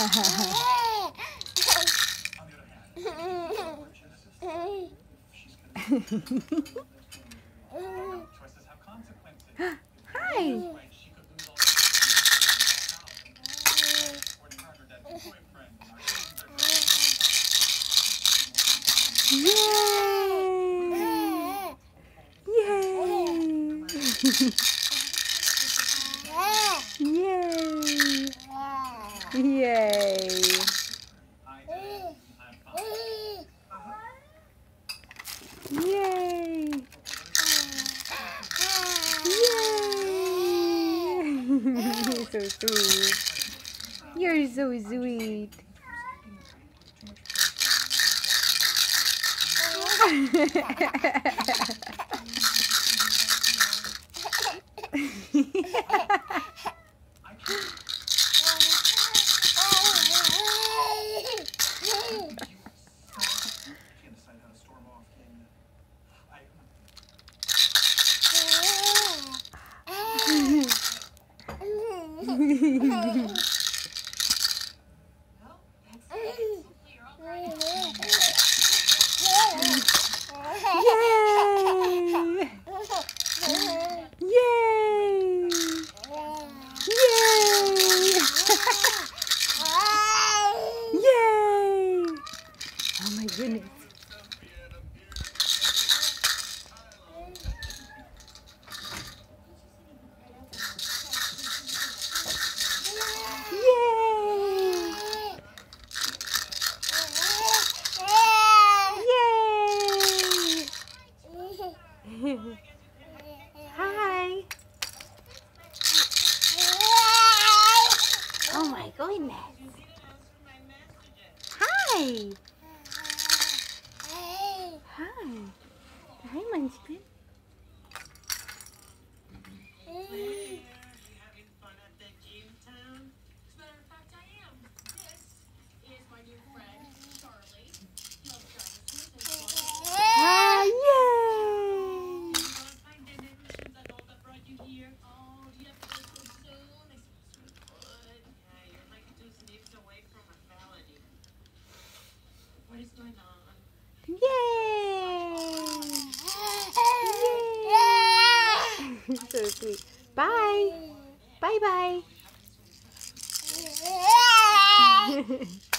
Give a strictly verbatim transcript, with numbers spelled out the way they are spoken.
Hi. Yay! Yay! Yay! Yay! Yay! Yay! You're so sweet. You're so sweet. Yay! Yay! Yay! Oh my goodness. Yay! Hi. Oh my goodness. Hi. Hi. Hi, Munchkin. What is going on? Yay! Yay! So sweet. Bye. Bye bye.